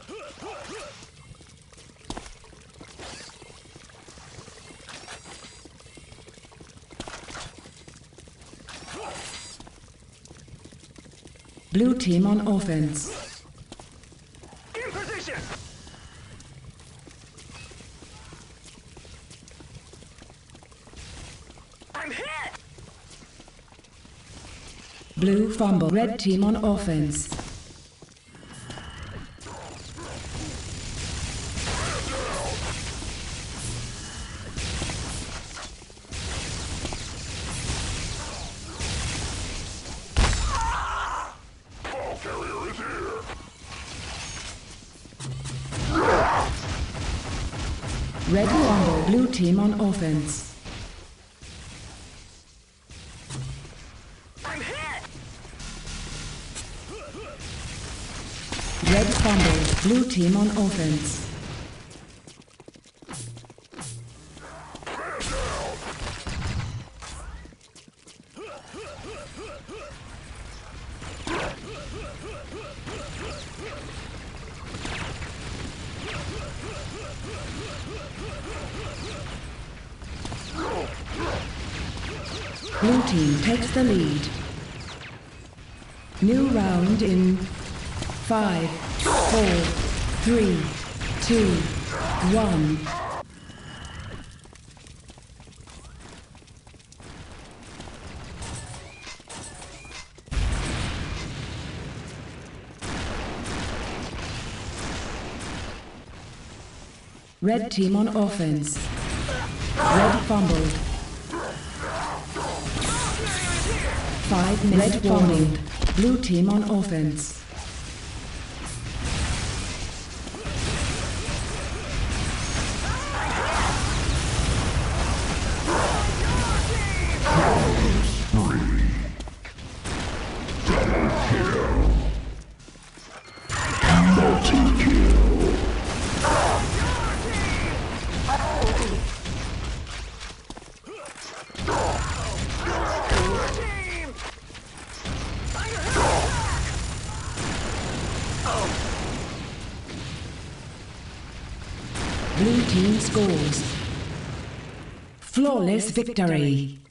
Blue team on offense. In position! I'm hit! Blue fumble. Red team on offense. Red fumble. Blue team on offense. I'm hit! Red fumble. Blue team on offense. Blue team takes the lead. New round in 5, 4, 3, 2, 1. Red team on offense. Red fumbled. 5 minutes. Red warning. Blue team on offense. Blue team scores. Flawless victory.